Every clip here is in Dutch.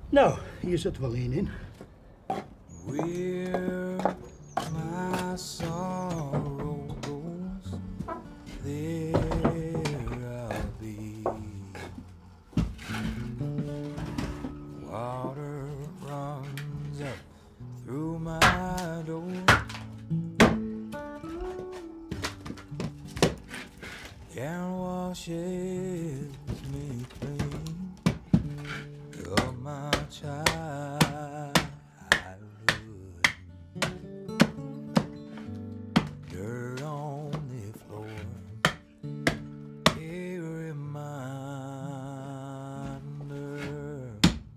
Nou, hier zit wel één in. Where my sorrow goes, there I'll be. Water runs up through my door. And washes me clean of my childhood. Dirt on the floor, a reminder.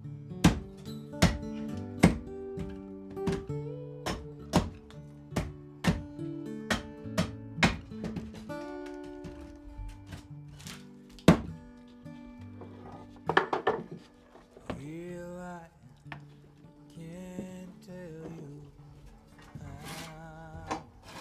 Feel I can't tell you how.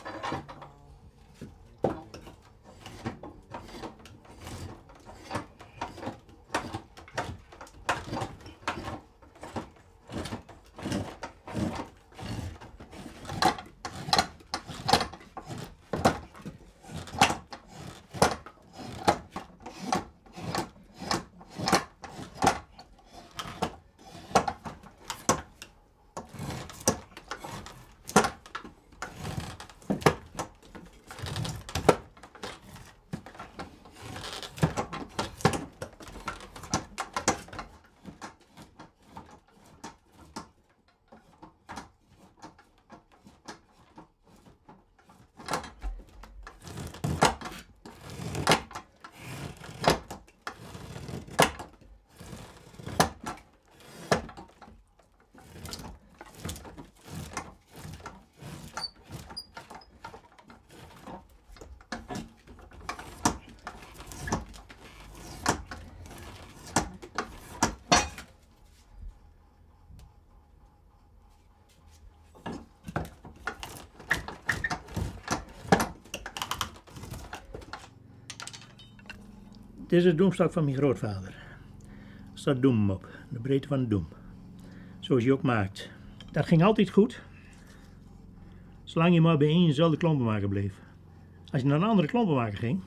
Dit is de doemstak van mijn grootvader. Er staat doem op, de breedte van de doem. Zoals je ook maakt. Dat ging altijd goed. Zolang je maar bij éénzelfde klompenmaker bleef. Als je naar een andere klompenmaker ging.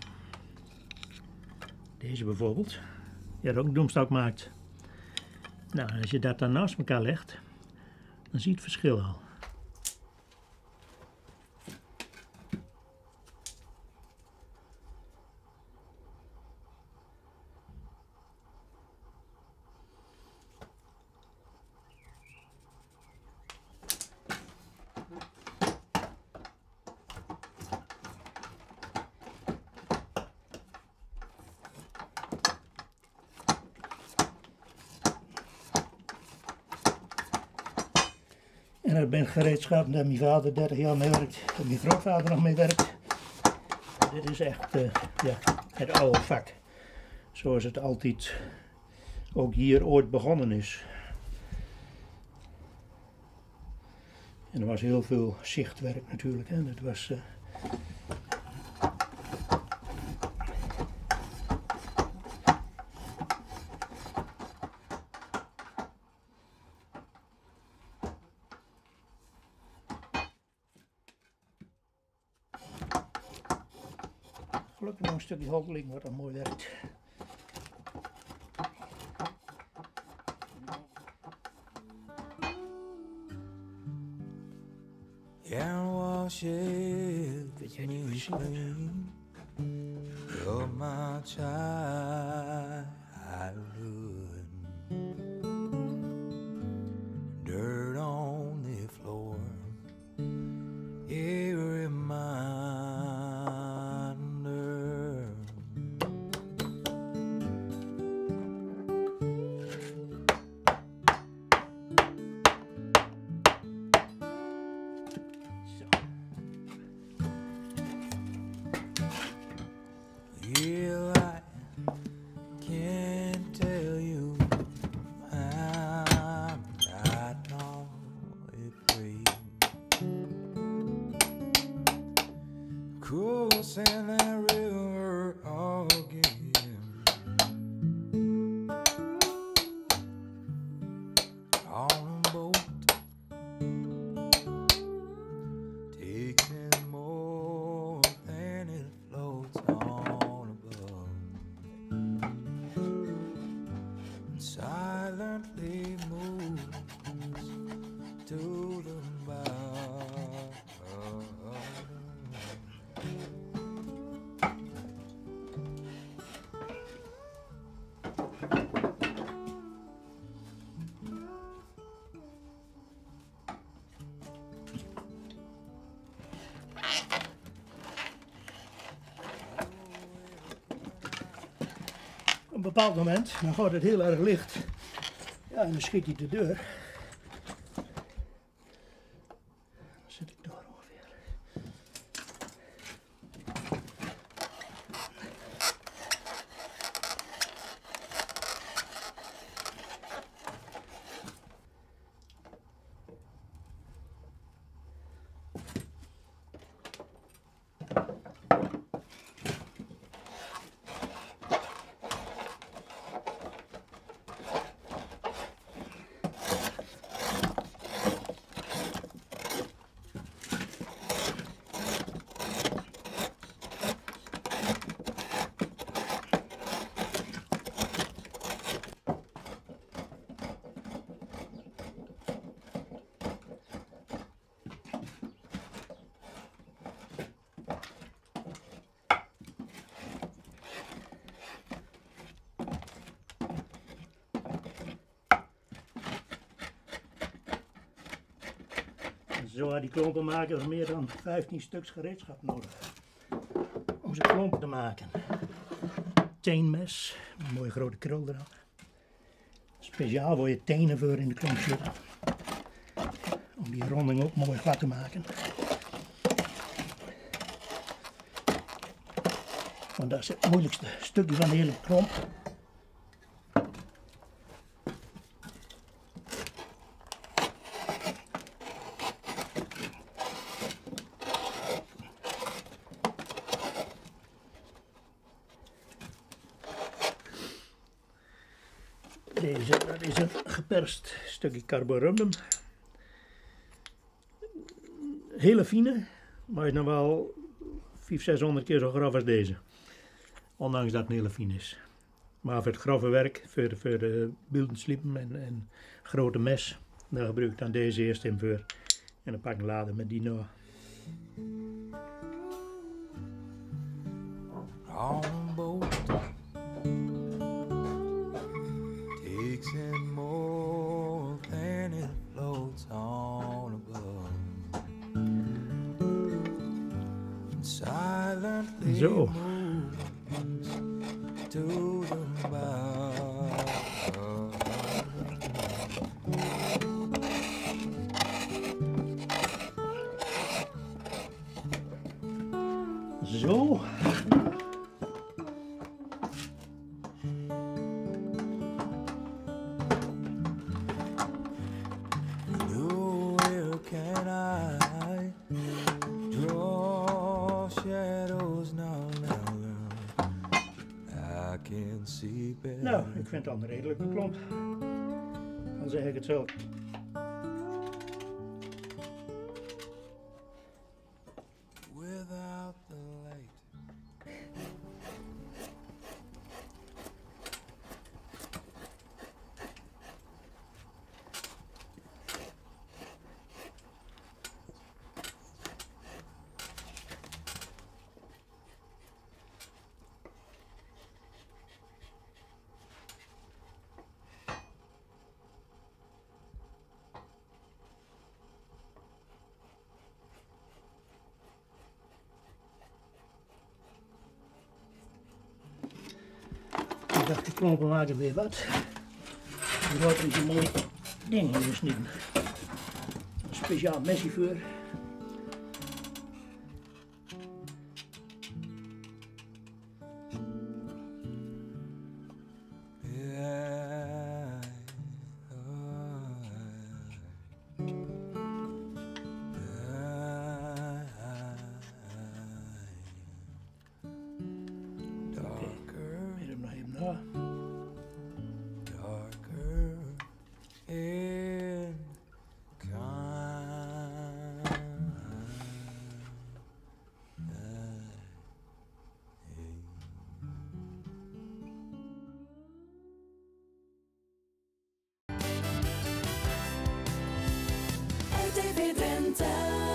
Deze bijvoorbeeld. Die had ook een doemstak maakt. Nou, als je dat dan naast elkaar legt. Dan zie je het verschil al. En dat ben gereedschap dat mijn vader 30 jaar mee werkt, en mijn grootvader nog mee werkt. Dit is echt ja, het oude vak. Zoals het altijd ook hier ooit begonnen is. En er was heel veel zichtwerk natuurlijk. Hè. Dat was, gelukkig nog een stukje hoog liggen wat dan mooi werkt. And washes me clean of my childhood. Dirt on the floor, a reminder. Yeah, I can't tell you how I know it free. Crossing that river again. bepaald moment, dan wordt het heel erg licht. Ja, en dan schiet hij de deur. Dan zit ik door ongeveer. Zo had die klompenmaker meer dan 15 stuks gereedschap nodig om zijn klompen te maken. Teenmes, een mooie grote krul eraan. Speciaal voor je tenen voor in de klomp zitten. Om die ronding ook mooi glad te maken. Want dat is het moeilijkste stukje van de hele klomp. Deze, dat is een geperst stukje carborundum. Hele fine, maar is nog wel 500-600 keer zo grof als deze. Ondanks dat het een hele fine is. Maar voor het grove werk, voor de beeldenslippen en grote mes, daar gebruik ik dan deze eerst in voor. En dan pak ik een lader met die nog. On a boat takes in more than it floats on above. Silently Zo. moves to the bow. Zo. Where can I draw shadows now? I can see better. Nou, ik vind het een redelijke klomp. Dan zeg ik het zo. Without the light. Ik dacht, de klompen maken weer wat. Er wordt er een mooi ding in gesneden. Een speciaal mesje voor. Weer hem nog even na. Darker in kind. RTV Drenthe.